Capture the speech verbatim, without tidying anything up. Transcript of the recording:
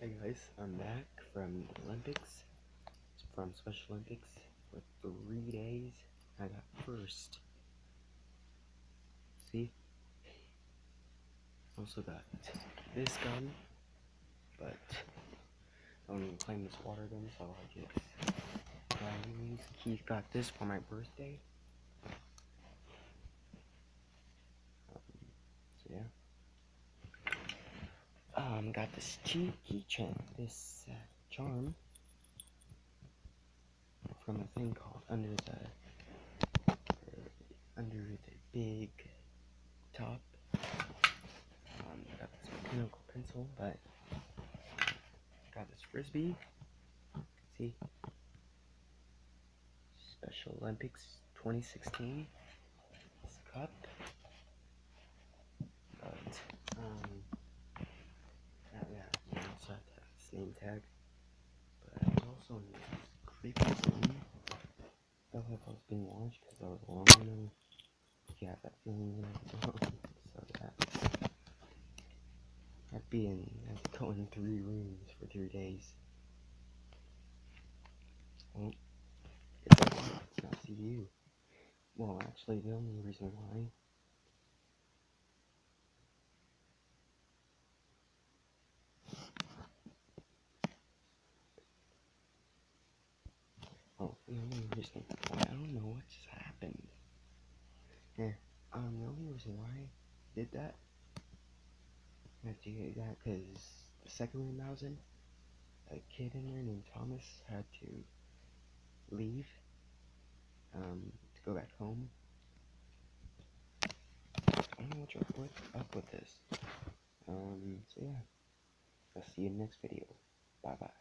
Hey guys, I'm back from the Olympics, from Special Olympics, for three days. I got first. See? Also got this gun, but I don't even claim this water gun, so I just use. Keith got this for my birthday. Um, so yeah. Um, got this cheap keychain, this uh, charm from a thing called Under the uh, Under the Big Top. Um, got this mechanical pencil, but got this frisbee. See, Special Olympics twenty sixteen. This cup, but um, yeah, yeah, also have this name tag. But I also need this creepy thing. Felt like I was being watched because I was alone. Yeah, that feeling when I was alone. So that I'd be in, I'd go in three rooms for three days. Well, it's not see you. Well, actually, the only reason why. Oh, the only reason why, I don't know what just happened. Yeah, um, the only reason why I did that, I had to do that because the second room I was in, a kid in there named Thomas had to leave, um, to go back home. I don't know what's up with this. Um, so yeah, I'll see you in the next video. Bye bye.